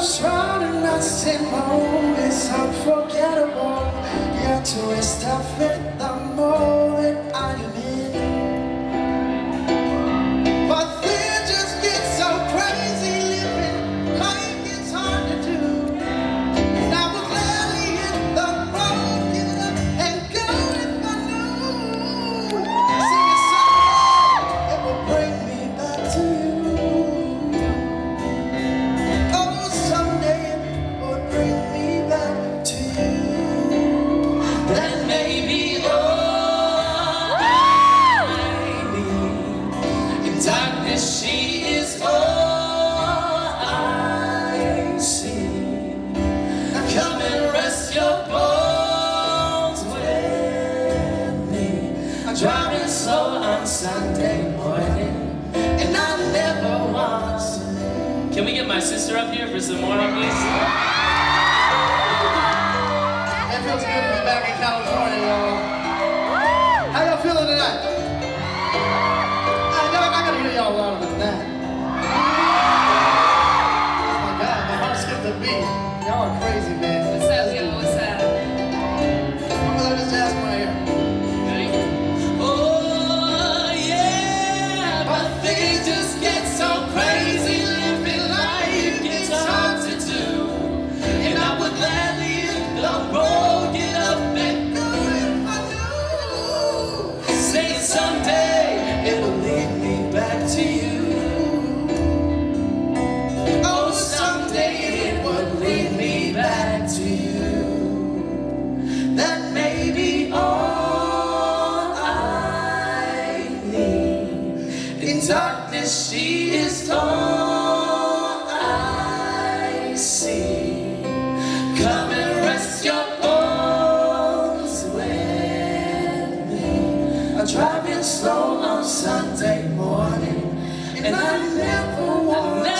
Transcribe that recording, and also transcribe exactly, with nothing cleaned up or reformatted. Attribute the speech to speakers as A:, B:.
A: trying not to say more. It's unforgettable. Yeah, twist I fit the mold that I am in. But things just get so crazy. Living life gets hard to do. And I would gladly hit the road, get up and go if I knew. Sing a song, it will bring me back to you.
B: She is all I see. Come and rest your bones with me. I'm driving slow on Sunday morning, and I never want. Can we get my sister up here for some more harmonies?
A: It feels good to be back in California, y'all. How y'all feeling tonight? Y'all louder than that. Oh my God, my heart skipped a beat. Y'all are crazy, man.
C: What's up, yo? What's up?
A: I'm gonna just ask my ear.
B: Ready? Oh yeah, but things just get so crazy. Living life gets hard to do, and I would gladly hit the road, get up and go if I knew. Say someday it will lead me back to you. Oh, someday it would lead me back to you. That may be all I need. In darkness she is all I see. Come and rest your bones with me. I'm driving slow on Sunday morning, and I never want.